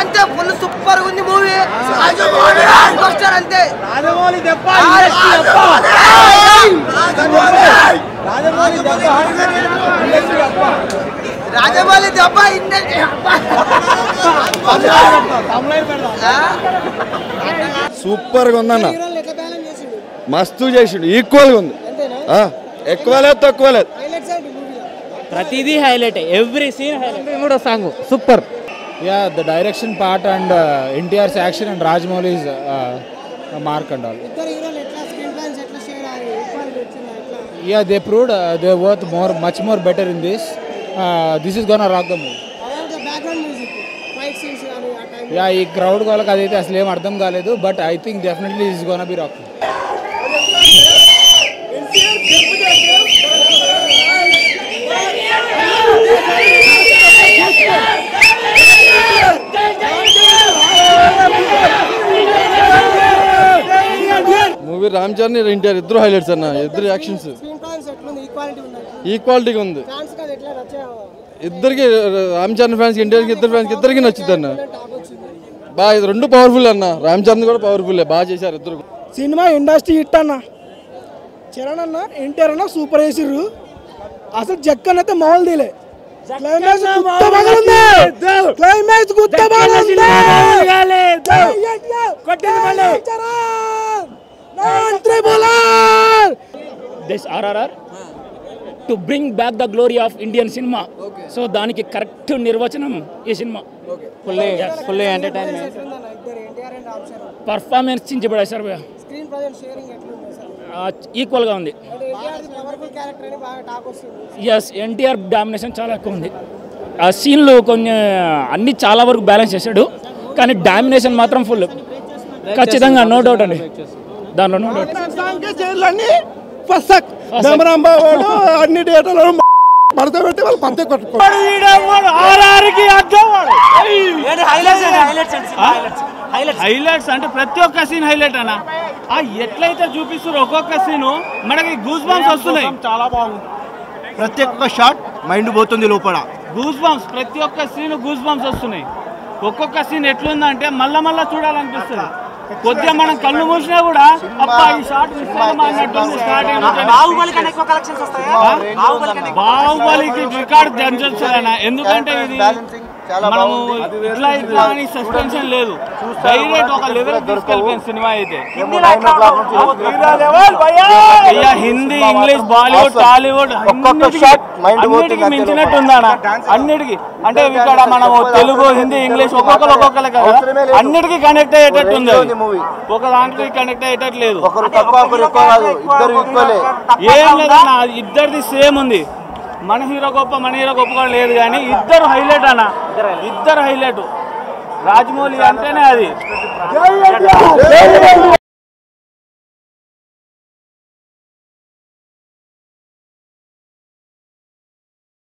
అంతే full super ఉంది movie అంతే రాజమౌళి దెబ్బ సూపర్ గా ఉందన్న మస్తు చేసిండు ఈక్వల్ గా ఉంది ఎక్కువ లేదు తక్కువ లేదు ప్రతిదీ హైలైట్ ఎవ్రీ సీన్ హైలైట్ కూడా song super Yeah, the direction part and NTR's action and Rajamouli's mark and all. Yeah, they proved they're worth much more better in this. This is gonna rock the movie. Yeah, ఈ crowd వాళ్ళకి అదైతే అసలు ఏం అర్థం కాలేదు, but I think definitely this is gonna be rocking. Movie Ram Charan NTR ఇద్దరు highlights అన్న, ఇద్దరు యాక్షన్స్ ఈక్వాలిటీగా ఉంది. ఇద్దరికి రామ్ చరణ్ ఫ్యాన్స్ ఎన్టీఆర్కి ఇద్దరు ఫ్యాన్స్ ఇద్దరికి నచ్చుద్ది అన్న. బాగా ఇది రెండు పవర్ఫుల్ అన్న, రామ్ చరణ్ కూడా పవర్ఫుల్ బాగా చేశారు ఇద్దరు. సినిమా ఇండస్ట్రీ హిట్ అన్న. చరణ్ అన్న ఎన్టీఆర్ అన్న సూపర్ వేసిర్రు. అసలు జక్కన్ అయితే మామూలు తీలే. Climax this RRR to bring back the glory of Indian cinema. So దానికి కరెక్ట్ నిర్వచనం ఈ సినిమా. ఫుల్లీ ఎంటర్టైన్మెంట్, పర్ఫార్మెన్స్ చించబడేశారు. ఈక్వల్గా ఉంది. ఎస్, ఎన్టీఆర్ డామినేషన్ చాలా ఎక్కువ ఉంది. ఆ సీన్లు కొన్ని అన్ని చాలా వరకు బ్యాలెన్స్ చేశాడు, కానీ డామినేషన్ మాత్రం ఫుల్. ఖచ్చితంగా నో డౌట్ అండి, దానిలో నో డౌట్. అన్ని డేటాలో పడతాబెట్టి వాళ్ళు పత్తే కొట్టుకోవాలి. హైలైట్స్ అంటే ప్రతి ఒక్క సీన్ హైలైట్ అన్న. ఎట్లయితే చూపిస్తారు ఒక్కొక్క సీను మనకి గూస్ బంప్స్ వస్తున్నాయి. చాలా బాగుంది. ప్రతి ఒక్క షాట్ మైండ్ పోతుంది లోపల. గూస్ బంప్స్, ప్రతి ఒక్క సీన్ గూస్ బంప్స్ వస్తున్నాయి. ఒక్కొక్క సీన్ ఎట్లుందంటే మళ్ళా మళ్ళా చూడాలనిపిస్తుంది. కొద్దిగా మనం కళ్ళు మూసినా కూడా అబ్బా ఈ షాట్ బాహుబలికి రికార్డ్ దంచొచ్చారన్న. ఎందుకంటే ఇది మనము ఇట్లా ఇట్లా అని సస్పెన్షన్ లేదు, డైరెక్ట్ ఒక లెవెల్ తీసుకెళ్ళిపోయింది సినిమా. అయితే హిందీ, ఇంగ్లీష్, బాలీవుడ్, టాలీవుడ్ అన్నిటికీ మించినట్టు ఉందన్న. అన్నిటికీ అంటే ఇక్కడ మనము తెలుగు, హిందీ, ఇంగ్లీష్ ఒక్కొక్కరు కదా, అన్నిటికీ కనెక్ట్ అయ్యేటట్టు ఉంది. ఒక దాంట్లో కనెక్ట్ అయ్యేటట్టు లేదు. ఏం లేదన్న, ఇద్దరిది సేమ్ ఉంది. మన హీరో గొప్ప కూడా లేదు, కానీ ఇద్దరు హైలైట్ అన్న. ఇద్దరు హైలైట్. రాజమౌళి అంటేనే అది.